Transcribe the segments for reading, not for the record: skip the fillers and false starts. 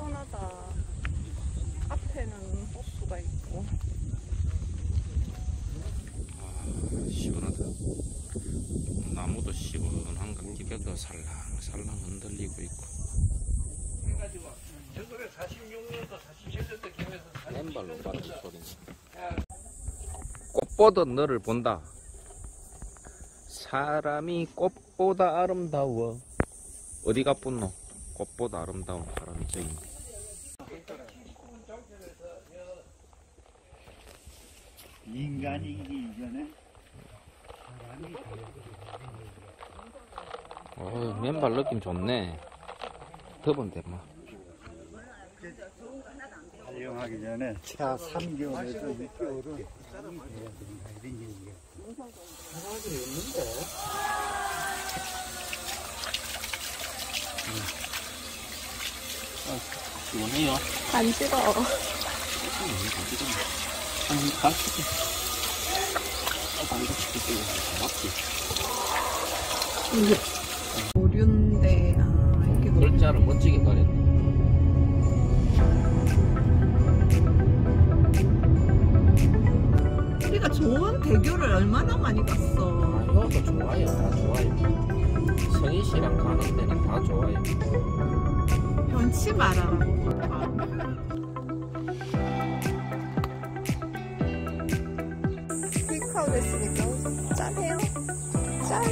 시원하다. 앞에는 호수가 있고. 시원하다. 나무도 시원한 것, 기계도 살랑살랑 흔들리고 있고. 해가지고 1946년도 47년도 김에서 맨발로 받은 소리네. 꽃 보듯 너를 본다. 사람이 꽃보다 아름다워. 어디가 뿐노? 꽃보다 아름다운 사람이 저기. 인간이기 이전에 맨발 느낌 좋네. 더운데 뭐. 발령하기 전에 차 3개월에서 6개월은 사람이 돼야 된다 이런 얘기가 사람이 없는데 시원해요. 간지러워. 오륜대. 이게 뭐? 글자를 멋지게 가렸네. 우리가 좋은 대교를 얼마나 많이 갔어. 이것도 좋아요. 다 좋아요. 성희 씨랑 가는 데는 다 좋아요. 변치 말아라. 테이크아웃 했으니까 짠해요. 짠.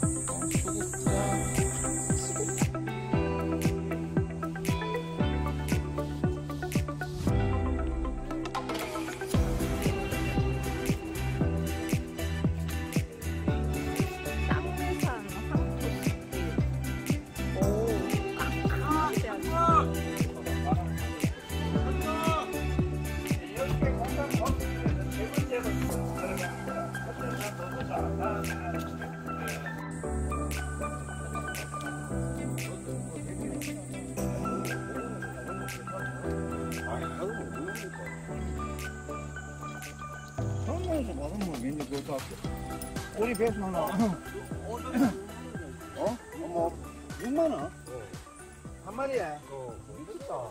성공해서 먹으면 굉장히 좋을 것 같아. 우리 배수 하나 뭐 6만원? 한 마리에? 미쳤다.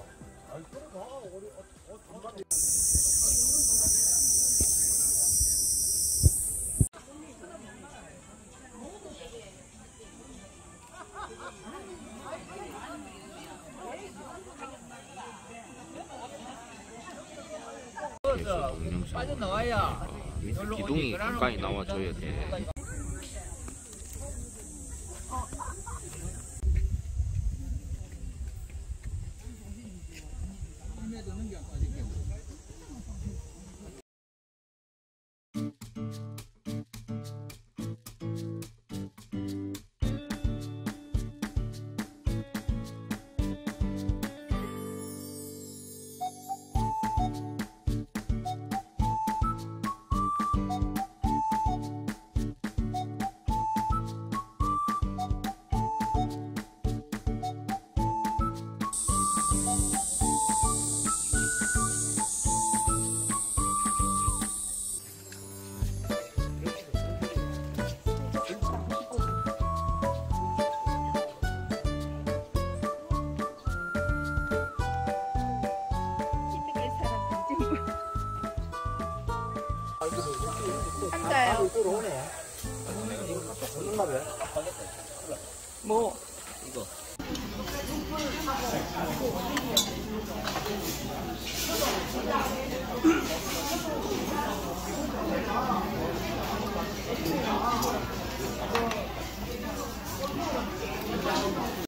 빠져나와야 기둥이 가까이 나와줘야 돼. 한자요. 뭐? 이거.